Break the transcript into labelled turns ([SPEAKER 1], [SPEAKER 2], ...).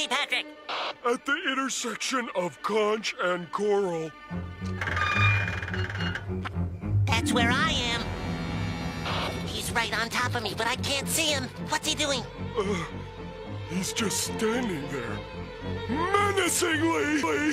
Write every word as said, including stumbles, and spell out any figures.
[SPEAKER 1] he, Patrick?
[SPEAKER 2] At the intersection of conch and coral.
[SPEAKER 1] That's where I am. He's right on top of me, but I can't see him. What's he doing?
[SPEAKER 2] Uh, he's just standing there. Menacingly!